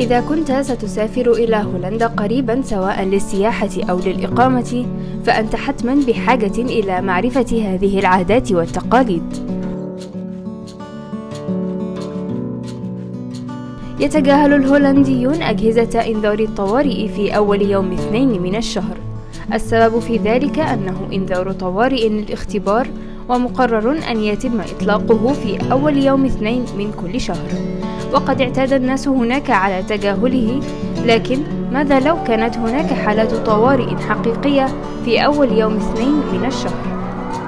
إذا كنت ستسافر إلى هولندا قريبا سواء للسياحة أو للإقامة، فأنت حتما بحاجة إلى معرفة هذه العادات والتقاليد. يتجاهل الهولنديون أجهزة إنذار الطوارئ في أول يوم 2 من الشهر. السبب في ذلك أنه إنذار طوارئ للاختبار، ومقرر أن يتم إطلاقه في أول يوم 2 من كل شهر، وقد اعتاد الناس هناك على تجاهله. لكن ماذا لو كانت هناك حالة طوارئ حقيقية في أول يوم 2 من الشهر؟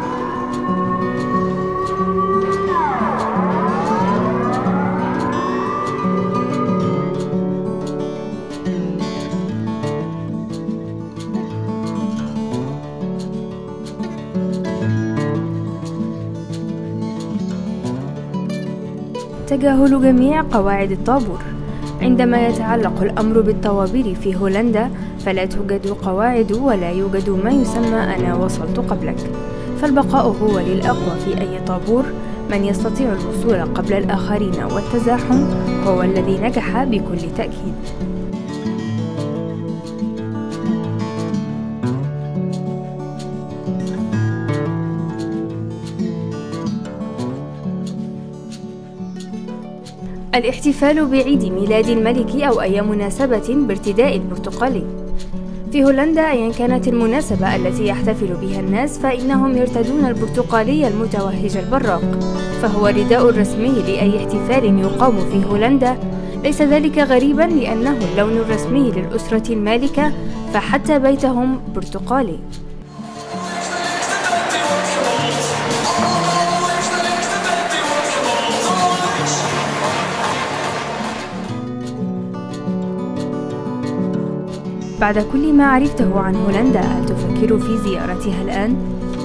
تجاهل جميع قواعد الطابور. عندما يتعلق الأمر بالطوابير في هولندا، فلا توجد قواعد ولا يوجد ما يسمى أنا وصلت قبلك، فالبقاء هو للأقوى في أي طابور. من يستطيع الوصول قبل الآخرين والتزاحم هو الذي نجح بكل تأكيد. الاحتفال بعيد ميلاد الملك أو أي مناسبة بارتداء البرتقالي. في هولندا أيا كانت المناسبة التي يحتفل بها الناس، فإنهم يرتدون البرتقالي المتوهج البراق، فهو الرداء الرسمي لأي احتفال يقام في هولندا. ليس ذلك غريبا لأنه اللون الرسمي للأسرة المالكة، فحتى بيتهم برتقالي. بعد كل ما عرفته عن هولندا، هل تفكر في زيارتها الآن؟